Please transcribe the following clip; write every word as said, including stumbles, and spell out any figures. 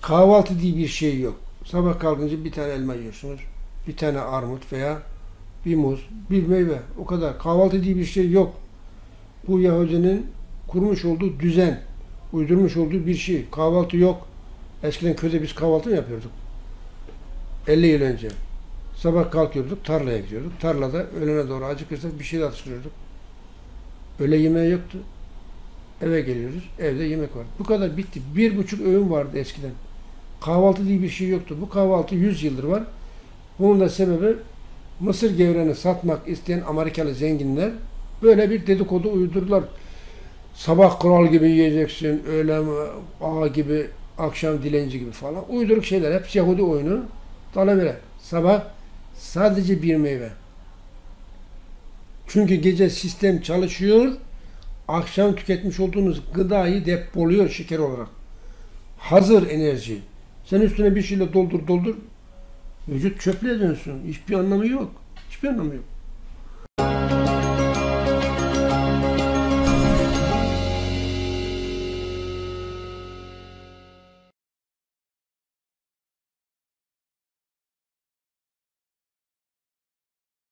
Kahvaltı diye bir şey yok. Sabah kalkınca bir tane elma yiyorsunuz. Bir tane armut veya bir muz, bir meyve. O kadar. Kahvaltı diye bir şey yok. Bu Yahudinin kurmuş olduğu düzen, uydurmuş olduğu bir şey. Kahvaltı yok. Eskiden köyde biz kahvaltı mı yapıyorduk? elli yıl önce. Sabah kalkıyorduk, tarlaya gidiyorduk. Tarlada öğlene doğru acıkırsak bir şey atıştırıyorduk. Öğle yemeği yoktu. Eve geliyoruz, evde yemek var. Bu kadar bitti. Bir buçuk öğün vardı eskiden. Kahvaltı diye bir şey yoktu. Bu kahvaltı yüz yıldır var. Bunun da sebebi mısır gevreğini satmak isteyen Amerikalı zenginler böyle bir dedikodu uydurdular. Sabah kral gibi yiyeceksin, öğlen ağa gibi, akşam dilenci gibi falan. Uyduruk şeyler. Hepsi Yahudi oyunu. Talebele. Sabah sadece bir meyve. Çünkü gece sistem çalışıyor. Akşam tüketmiş olduğunuz gıdayı depoluyor şeker olarak. Hazır enerji. Sen üstüne bir şeyle doldur doldur. Vücut çöplüğe dönsün. Hiçbir anlamı yok. Hiçbir anlamı yok.